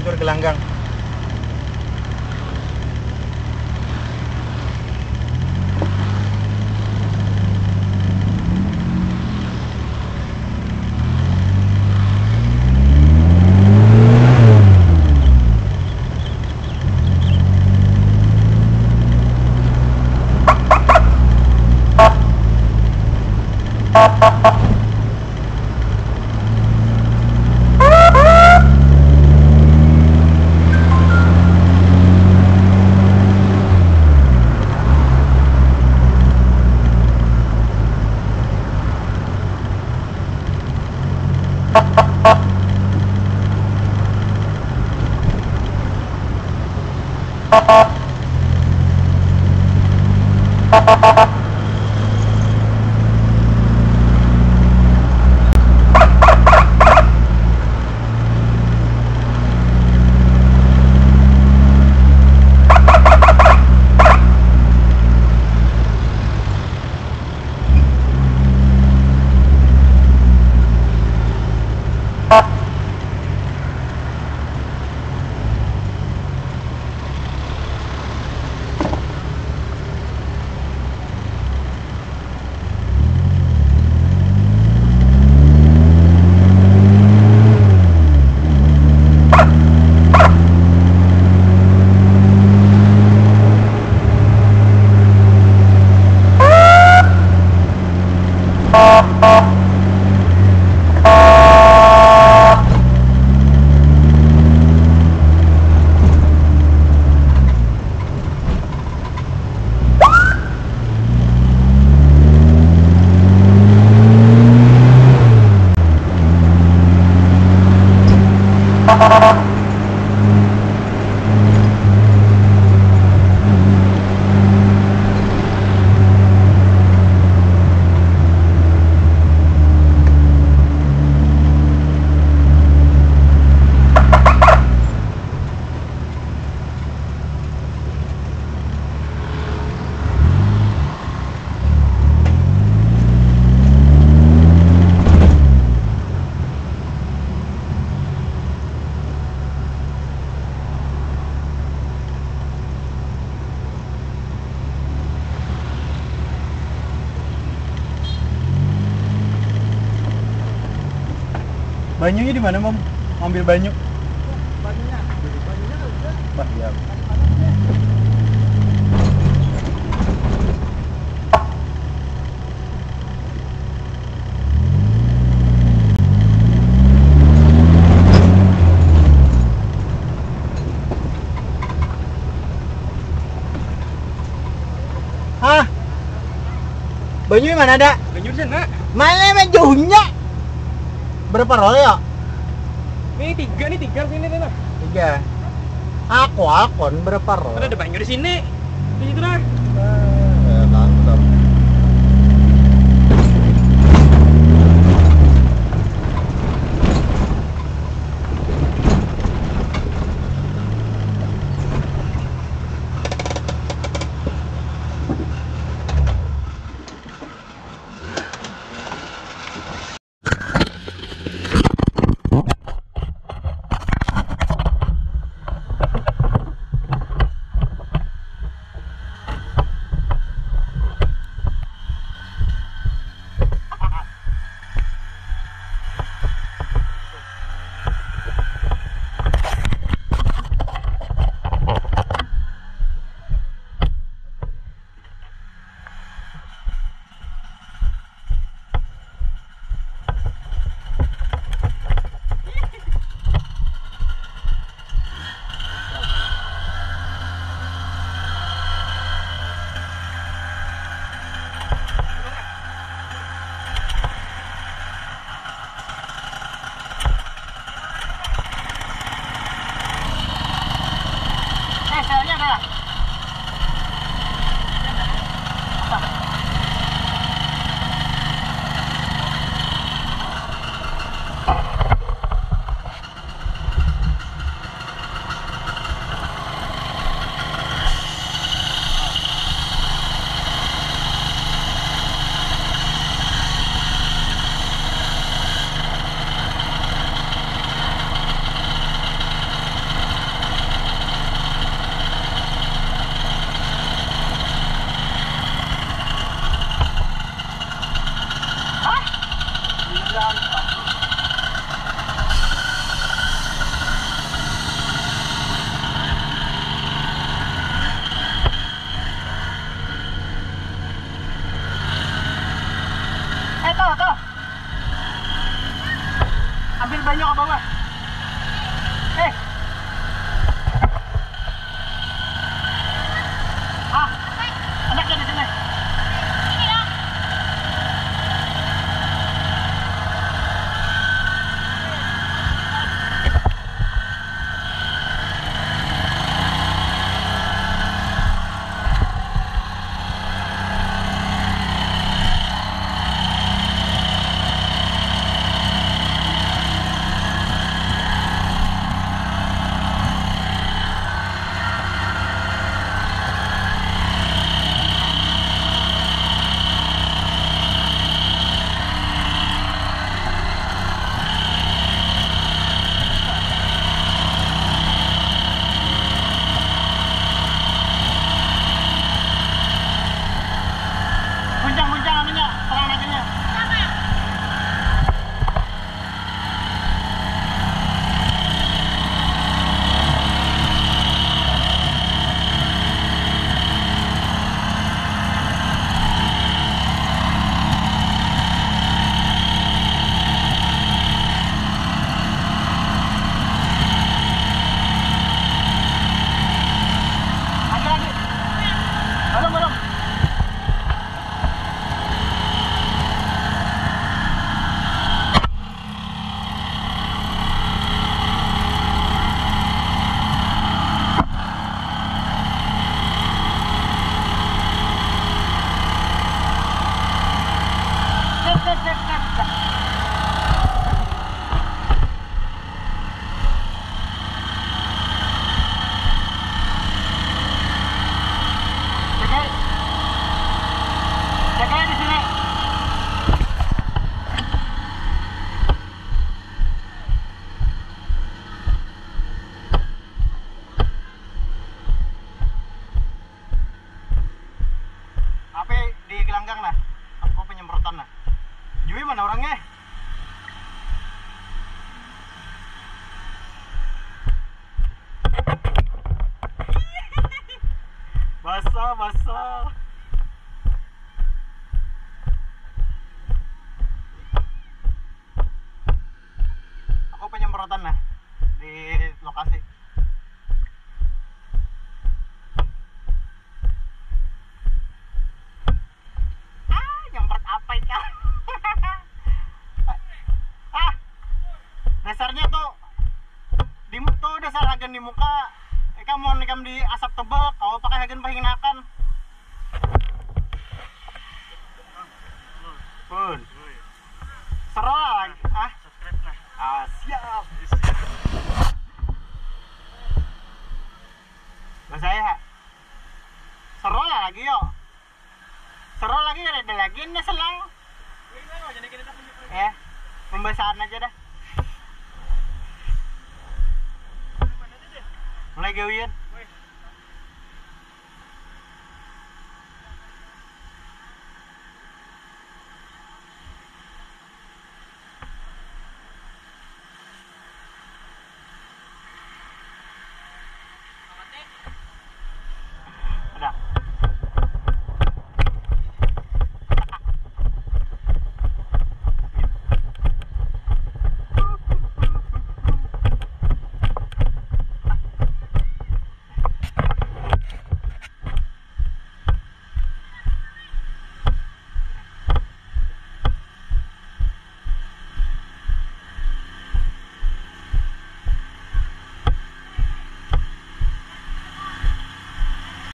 hancur gelanggang. Banyunya di mana, Mom? Ambil banyu. Banyunya nggak bisa. Bah, ya. Hah? Banyu mana ada? Banyu di sana. Mana bajunya? Berapa roll ya? Ini tiga sini tuh. 3. Akon berapa roll? Ada banyu di sini. Di situ dah. Mantap. Ambil banyak ke bawah. Anaknya di sini. Guncang-guncang anunya, pelananya. Lagi. Belum. Jagain di sini. Apa di gelanggang nah? Aku penyemprotan nah. Jui mana orangnya? Basah. Aku penyemprotan nah di lokasi. Nyemprot apa itu? Dasarnya tuh dasar agen di muka. Kamu nikam di asap tebal, kau pakai agen pahingnakan. Pun. Serol lagi. Subscribe nah. Siap. Mas saya. Serol lagi yo. Serol lagi ada lagi nih selang. Ya, pembasahan aja dah. Mulai gawian.